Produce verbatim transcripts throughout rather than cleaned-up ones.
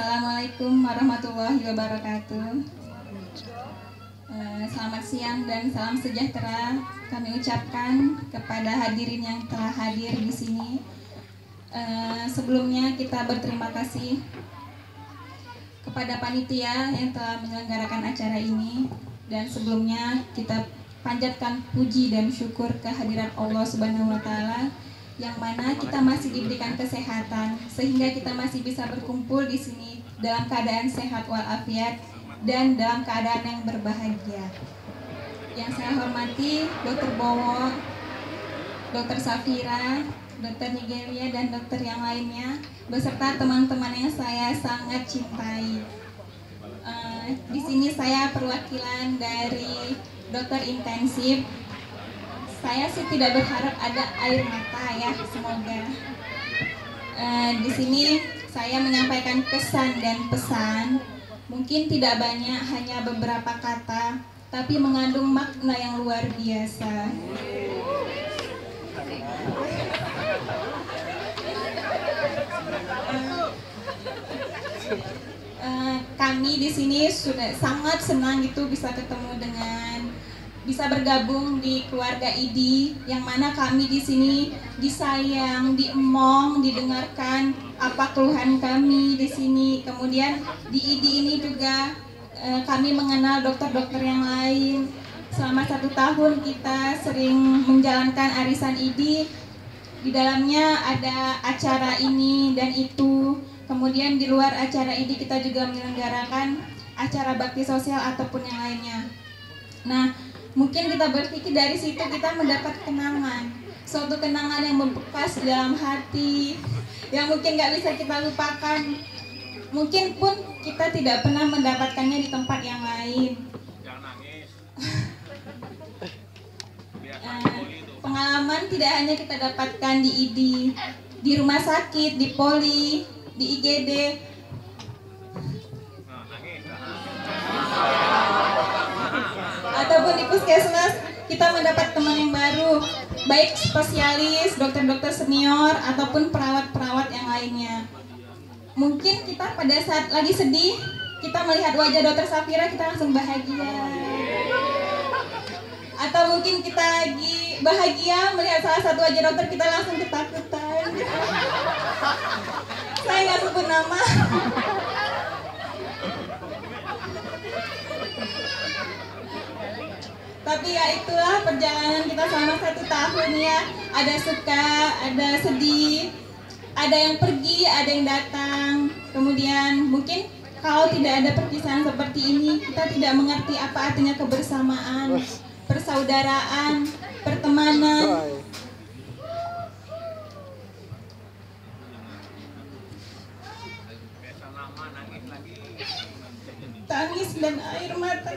Assalamualaikum warahmatullahi wabarakatuh. Selamat siang dan salam sejahtera kami ucapkan kepada hadirin yang telah hadir di sini. Sebelumnya kita berterima kasih kepada panitia yang telah menyelenggarakan acara ini, dan sebelumnya kita panjatkan puji dan syukur kehadiran Allah Subhanahu wa taala yang mana kita masih diberikan kesehatan sehingga kita masih bisa berkumpul di sini dalam keadaan sehat walafiat dan dalam keadaan yang berbahagia. Yang saya hormati Dokter Bowo, Dokter Safira, Dokter Nigeria, dan dokter yang lainnya beserta teman-teman yang saya sangat cintai. Uh, di sini saya perwakilan dari dokter intensif. Saya sih tidak berharap ada air mata ya, semoga. Uh, di sini saya menyampaikan kesan dan pesan, mungkin tidak banyak, hanya beberapa kata, tapi mengandung makna yang luar biasa. Uh, uh, kami di sini sudah sangat senang gitu bisa ketemu dengan bisa bergabung di keluarga I D I, yang mana kami di sini disayang, diemong, didengarkan apa keluhan kami di sini. Kemudian di I D I ini juga eh, kami mengenal dokter-dokter yang lain. Selama satu tahun kita sering menjalankan arisan I D I. Di dalamnya ada acara ini dan itu. Kemudian di luar acara I D I kita juga menyelenggarakan acara bakti sosial ataupun yang lainnya. Nah, mungkin kita berpikir dari situ kita mendapat kenangan, suatu kenangan yang membekas di dalam hati, yang mungkin nggak bisa kita lupakan. Mungkin pun kita tidak pernah mendapatkannya di tempat yang lain. uh, Pengalaman tidak hanya kita dapatkan di I D I, di rumah sakit, di poli, di I G D. Ataupun di puskesmas, kita mendapat teman yang baru, baik spesialis, dokter-dokter senior, ataupun perawat-perawat yang lainnya. Mungkin kita pada saat lagi sedih, kita melihat wajah dokter Safira, kita langsung bahagia. Atau mungkin kita lagi bahagia melihat salah satu wajah dokter, kita langsung ketakutan. Saya nggak sebut nama. Tapi ya itulah perjalanan kita selama satu tahun ya. Ada suka, ada sedih, ada yang pergi, ada yang datang. Kemudian mungkin kalau tidak ada perpisahan seperti ini, kita tidak mengerti apa artinya kebersamaan, persaudaraan, pertemanan. Tangis dan air mata.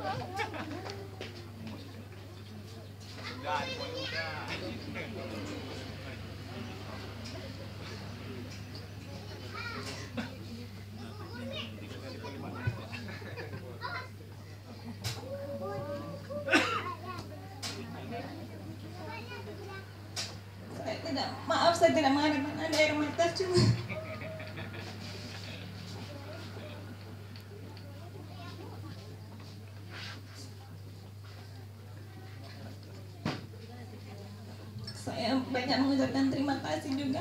Saya tidak, maaf saya tidak mengharapkan ada air mata, cuma saya banyak mengucapkan terima kasih juga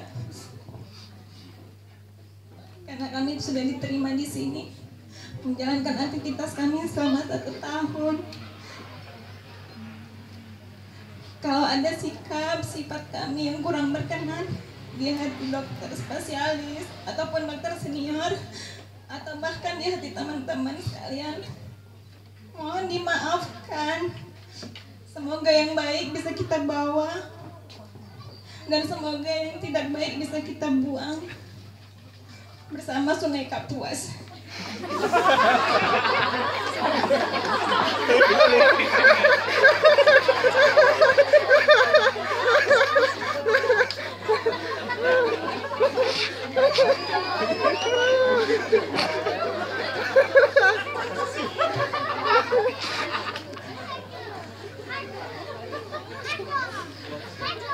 karena kami sudah diterima di sini menjalankan aktivitas kami selama satu tahun. Kalau ada sikap sifat kami yang kurang berkenan di hati dokter spesialis ataupun dokter senior atau bahkan di hati teman-teman sekalian, mohon dimaafkan. Semoga yang baik bisa kita bawa dan semoga yang tidak baik bisa kita buang bersama Sungai Kapuas.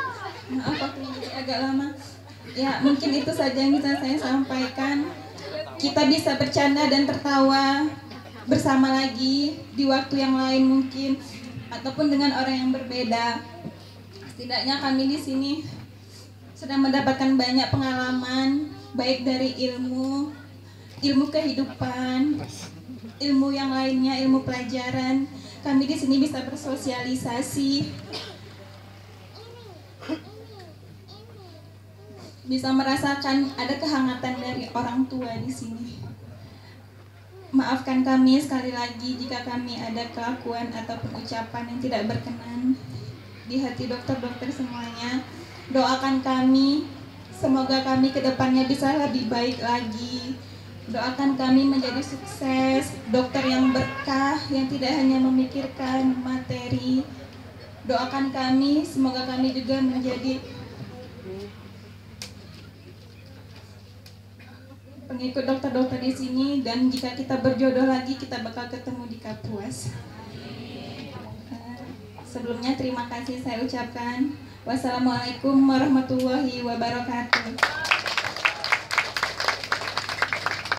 Maaf aku agak lama. Ya mungkin itu saja yang bisa saya sampaikan. kita bisa bercanda dan tertawa bersama lagi di waktu yang lain mungkin, ataupun dengan orang yang berbeda. Setidaknya kami di sini sedang mendapatkan banyak pengalaman, baik dari ilmu, ilmu kehidupan, ilmu yang lainnya, ilmu pelajaran. Kami di sini bisa bersosialisasi, bisa merasakan ada kehangatan dari orang tua di sini. Maafkan kami sekali lagi jika kami ada kelakuan ataupun ucapan yang tidak berkenan di hati dokter-dokter semuanya. Doakan kami, semoga kami kedepannya bisa lebih baik lagi. Doakan kami menjadi sukses, dokter yang berkah, yang tidak hanya memikirkan materi. Doakan kami, semoga kami juga menjadi pengikut dokter-dokter di sini, dan jika kita berjodoh lagi, kita bakal ketemu di Kapuas. Uh, sebelumnya terima kasih saya ucapkan. Wassalamualaikum warahmatullahi wabarakatuh.